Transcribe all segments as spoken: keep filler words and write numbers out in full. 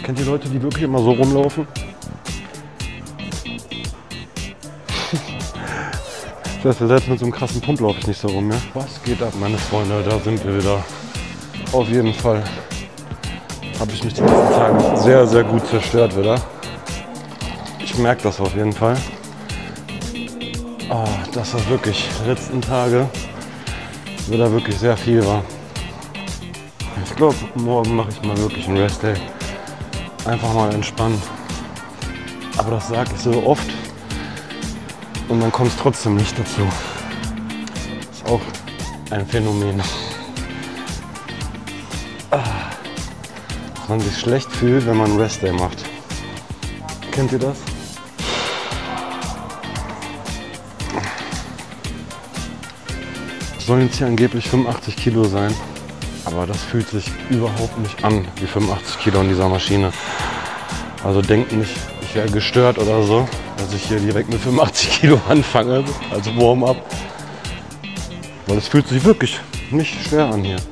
Kennt ihr Leute, die wirklich immer so rumlaufen? Ich weiß, selbst mit so einem krassen Pump laufe ich nicht so rum, ja? Was geht ab, meine Freunde? Da sind wir wieder. Auf jeden Fall habe ich mich die letzten Tage sehr, sehr gut zerstört wieder. Ich merke das auf jeden Fall. Oh, dass das wirklich die letzten Tage wieder wirklich sehr viel war. Ich glaube, morgen mache ich mal wirklich einen Rest Day. Einfach mal entspannen. Aber das sage ich so oft und dann kommt es trotzdem nicht dazu. Ist auch ein Phänomen. Ah, dass man sich schlecht fühlt, wenn man einen Rest Day macht. Kennt ihr das? Es sollen jetzt hier angeblich fünfundachtzig Kilo sein. Aber das fühlt sich überhaupt nicht an wie fünfundachtzig Kilo in dieser Maschine. Also denkt nicht, ich wäre gestört oder so, dass ich hier direkt mit fünfundachtzig Kilo anfange als Warm-up. Weil es fühlt sich wirklich nicht schwer an hier.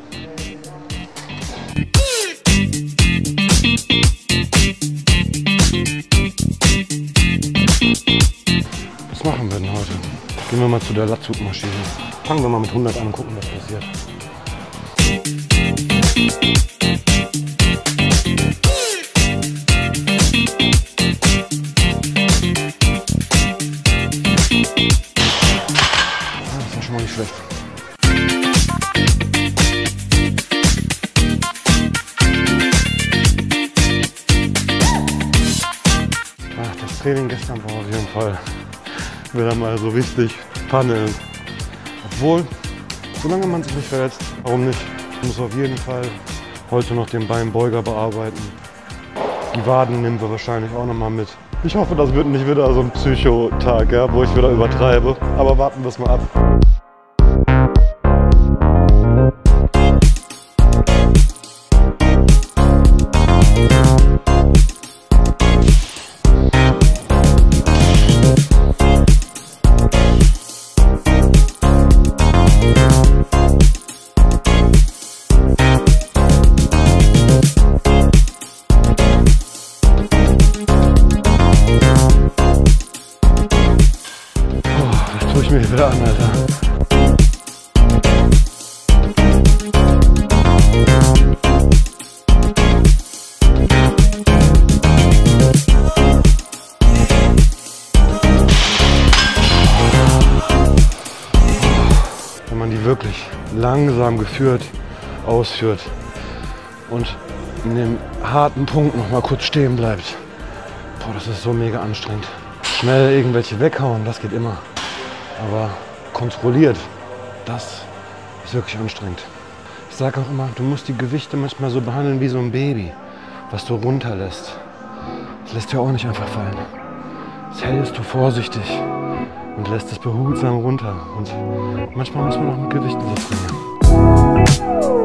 Was machen wir denn heute? Gehen wir mal zu der Latzugmaschine. Fangen wir mal mit hundert an und gucken, was passiert. Das war schon mal nicht schlecht. Ach, das Training gestern war auf jeden Fall wieder mal so richtig Panne. Obwohl, solange man sich nicht verletzt, warum nicht? Ich muss auf jeden Fall heute noch den Beinbeuger bearbeiten. Die Waden nehmen wir wahrscheinlich auch noch mal mit. Ich hoffe, das wird nicht wieder so ein Psychotag, ja, wo ich wieder übertreibe. Aber warten wir es mal ab. Tue ich mir wieder an, Alter. Wenn man die wirklich langsam geführt ausführt und in dem harten Punkt noch mal kurz stehen bleibt. Boah, das ist so mega anstrengend. Schnell irgendwelche weghauen, das geht immer. Aber kontrolliert, das ist wirklich anstrengend. Ich sage auch immer, du musst die Gewichte manchmal so behandeln wie so ein Baby, was du runterlässt. Das lässt du auch nicht einfach fallen. Das hältst du vorsichtig und lässt es behutsam runter. Und manchmal muss man auch mit Gewichten so trainieren.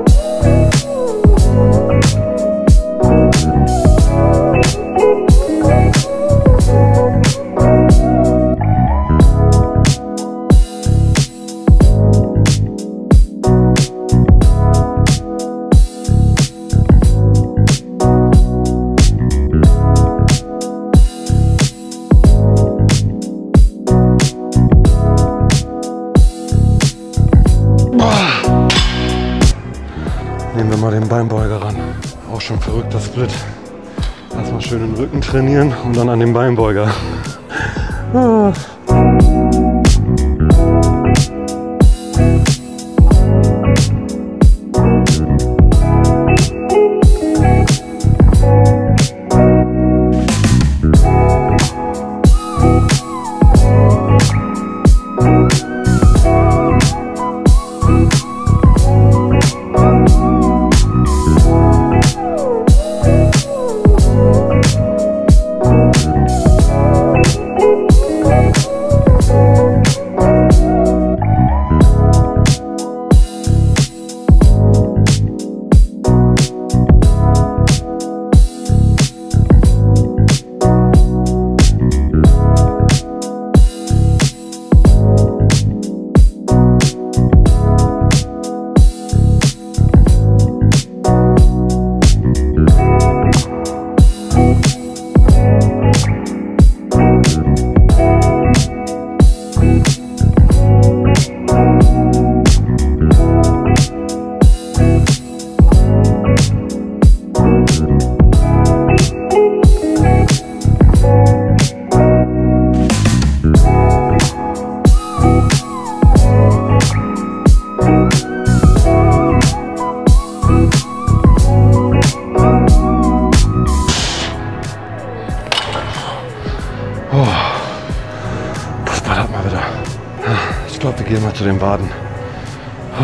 Nehmen wir mal den Beinbeuger ran. Auch schon verrückter Split. Erstmal schön den Rücken trainieren und dann an den Beinbeuger. Ah. We'll be right back. zu den Waden. Puh.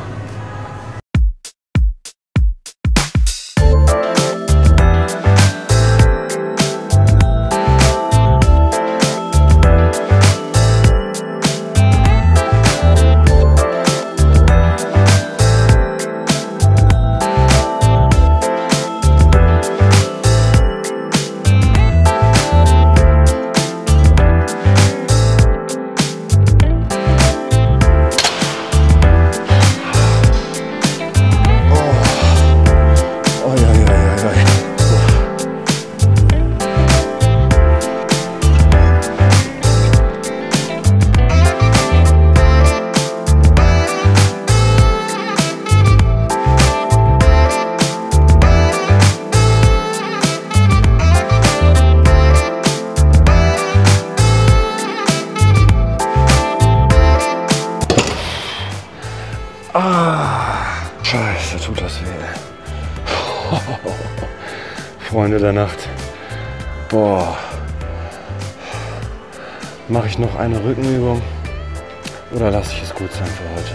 Ah, scheiße, tut das weh. Freunde der Nacht. Boah. Mache ich noch eine Rückenübung oder lasse ich es gut sein für heute?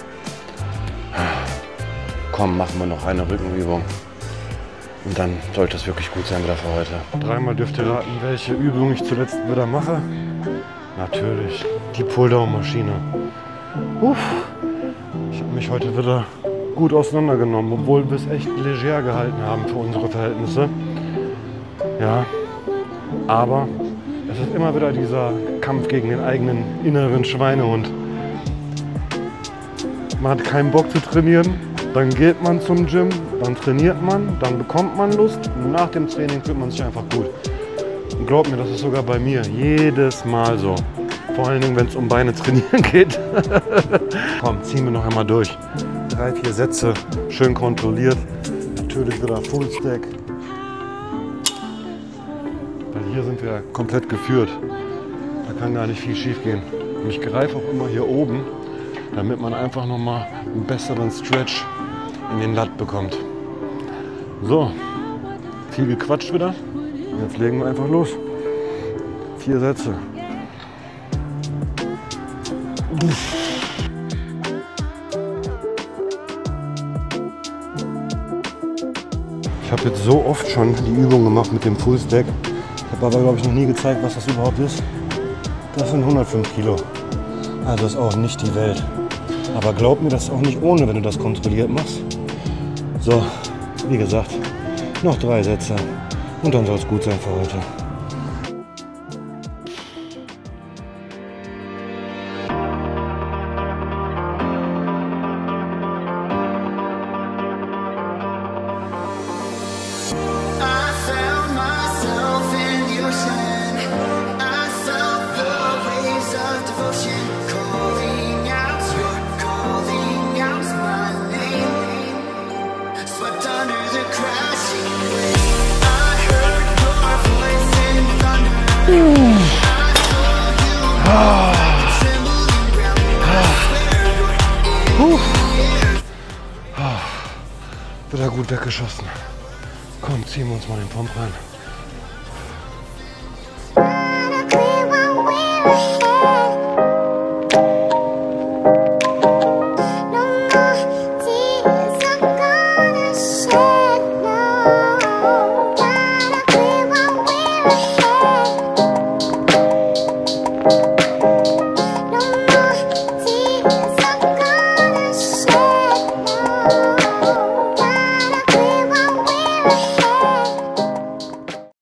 Komm, machen wir noch eine Rückenübung. Und dann sollte es wirklich gut sein wieder für heute. Dreimal dürft ihr raten, welche Übung ich zuletzt wieder mache. Natürlich, die Pulldown-Maschine. Uff. Ich habe mich heute wieder gut auseinandergenommen, obwohl wir es echt leger gehalten haben für unsere Verhältnisse. Ja, aber es ist immer wieder dieser Kampf gegen den eigenen inneren Schweinehund. Man hat keinen Bock zu trainieren, dann geht man zum Gym, dann trainiert man, dann bekommt man Lust und nach dem Training fühlt man sich einfach gut. Und glaubt mir, das ist sogar bei mir jedes Mal so. Vor allen Dingen, wenn es um Beine trainieren geht. Komm, ziehen wir noch einmal durch. Drei, vier Sätze, schön kontrolliert. Natürlich wieder Full Stack. Weil hier sind wir komplett geführt. Da kann gar nicht viel schief gehen. Und ich greife auch immer hier oben, damit man einfach nochmal einen besseren Stretch in den Lat bekommt. So, viel gequatscht wieder. Jetzt legen wir einfach los. Vier Sätze. Ich habe jetzt so oft schon die Übung gemacht mit dem Full Stack. Ich habe aber, glaube ich, noch nie gezeigt, was das überhaupt ist. Das sind hundertfünf Kilo. Also ist auch nicht die Welt. Aber glaub mir, das ist auch nicht ohne, wenn du das kontrolliert machst. So, wie gesagt, noch drei Sätze und dann soll es gut sein für heute. Wieder gut weggeschossen. Komm, ziehen wir uns mal den Pump rein.